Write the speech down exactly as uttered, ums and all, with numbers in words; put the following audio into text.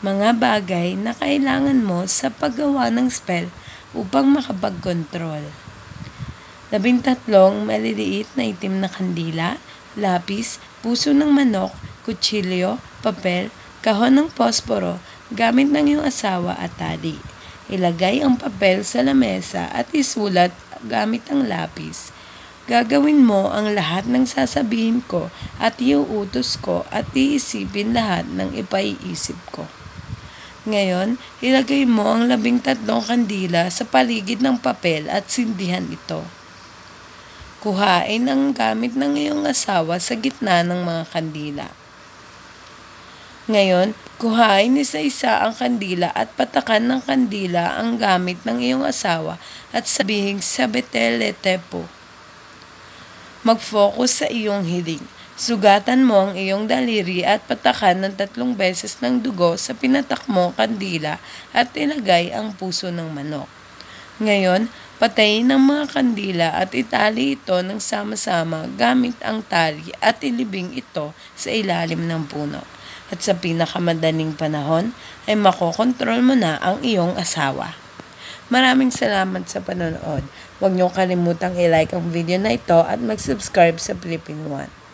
mga bagay na kailangan mo sa paggawa ng spell upang makapagkontrol. Labing tatlong maliliit na itim na kandila, lapis, puso ng manok, kutsilyo, papel, kahon ng posporo, gamit ng iyong asawa at tali. Ilagay ang papel sa lamesa at isulat gamit ang lapis. Gagawin mo ang lahat ng sasabihin ko at iuutos ko at iisipin lahat ng ipaiisip ko. Ngayon, ilagay mo ang labing tatlong kandila sa paligid ng papel at sindihan ito. Kuhain ang gamit ng iyong asawa sa gitna ng mga kandila. Ngayon, kuhain isa-isa ang kandila at patakan ng kandila ang gamit ng iyong asawa at sabihing Sabete-le-Tepo. Mag-focus sa iyong hiling. Sugatan mo ang iyong daliri at patakan ng tatlong beses ng dugo sa pinatak mo kandila at ilagay ang puso ng manok. Ngayon, patayin ang mga kandila at itali ito ng sama-sama gamit ang tali at ilibing ito sa ilalim ng puno. At sa pinakamadaling panahon ay makokontrol mo na ang iyong asawa. Maraming salamat sa panonood. Huwag niyong kalimutang i-like ang video na ito at mag-subscribe sa Philippine One.